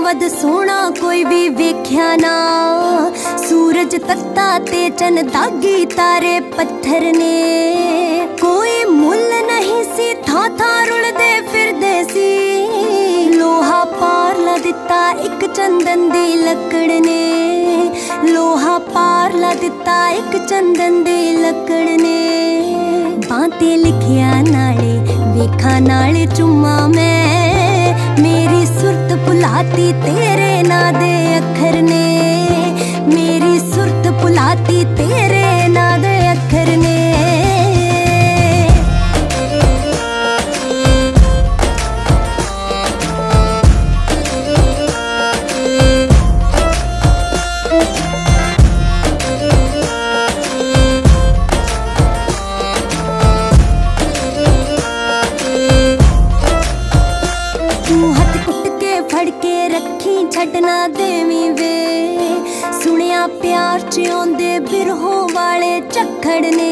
वध सोना कोई भी वेख्या ना। सूरज तत्ता ते चन दागी तारे पत्थर ने। कोई मुल नहीं सी था रुलदे फिरदे सी। लोहा पार ला दिता एक चंदन दी लकड़ ने। लोहा पार ला दिता एक चंदन दी लकड़ ने। बातें लिखिया नाले वेखा नाले चुम्मा मैं। मेरी सुरत भुलाती तेरे ना दे अखर ने। मेरी सुरत भुलाती तेरे ना दे अखर ने। छड़ना देवी वे सुनिया प्यार च आंदे बिरहों वाले झक्खड़ ने।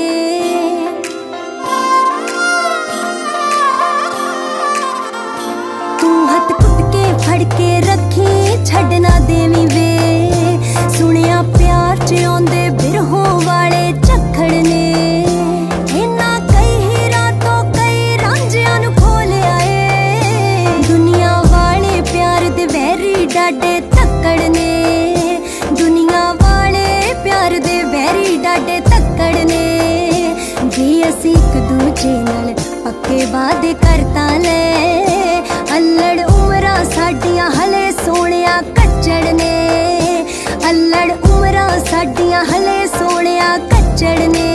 तू हथ कुट के फड़ के रखी छड़ना देवी वे। सुनिया प्यार च आंदे बिरहों वाले झक्खड़ ने। इन्ना कई हीरा तो कई रांझियां नू खोल आए। दुनिया वाले प्यार दे वैरी डाडे तक्कड़ ने। दुनिया वाले प्यार दे वैरी डाडे तक्कड़ ने। जे असी एक दूजे नाल पक्के वादे करता ले। अल्लड़ उमरां साडियां हले सोहणिया कच्चड़ ने। अल्लड़ उमरां साडियां हले सोहणिया कच्चड़ ने।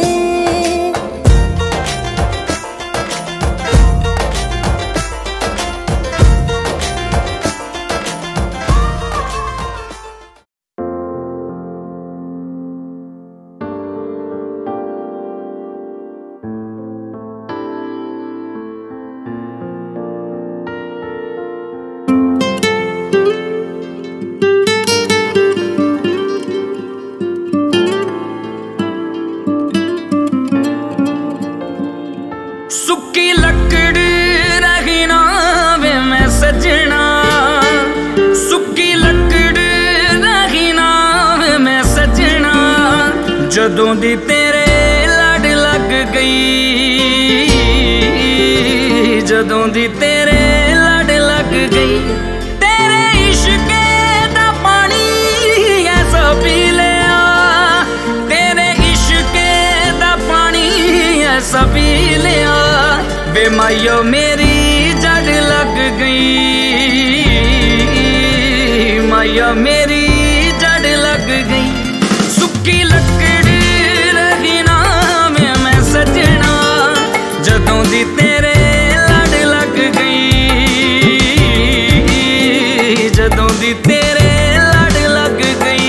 सुक्की लकड़ रही ना वे मैं सजना। सुक्की लकड़ रही ना वे मैं सजना। जदों दी तेरे लड़ लग गई। जदों दी तेरे लड़ लग गई। तेरे इश्क दा पानी ऐसा पी लिया। तेरे इश्क दा पानी ऐसा पी लिया। वे मायो मेरी जड़ लग गई। माया मेरी जड़ लग गई। सुक्की लकड़ रही ना मैं सजना। जदों दी तेरे लड़ लग गई। जदों दी तेरे लड़ लग गई।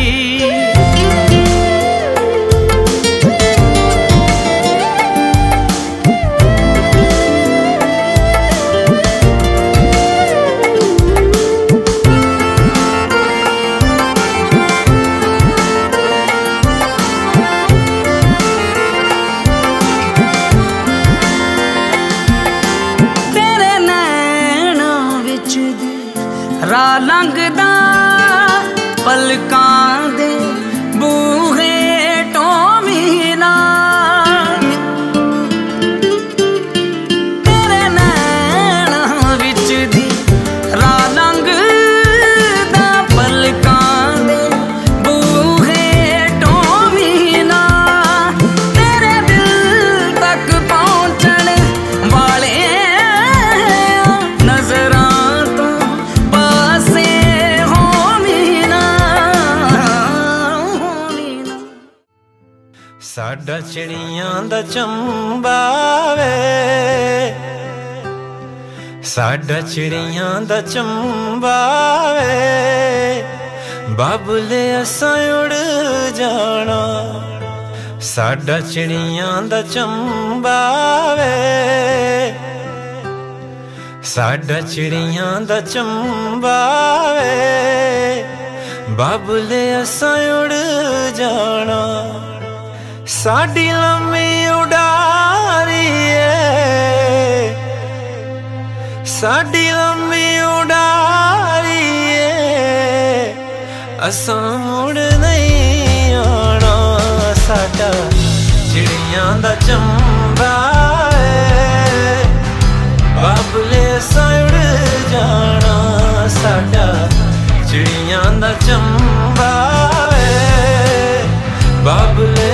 राह लंघदा पलकां दे बूहे टोमीना। तेरे नैना विच दी राह लंघदा पलकां दे बूहे टोमीना। तेरे दिल तक पहुंचण वाले नजरां साडा चिड़ियां दा चंबा वे। साडा चिड़ियां दा चंबा वे। बाबुले असां उड़ जाना। साडा चिड़ियां दा चंबा वे। साडा चिड़ियां दा चंबा वे। बाबुले असां उड़ जाना। साडी लम्मी उड़ारी है। साडी लम्मी उड़ारी असां मुड़ नहीं आना, साडा चिड़ियां दा चंबा है, बाबले असां उड़ जाना, साडा चिड़ियां दा चंबा है, बाबले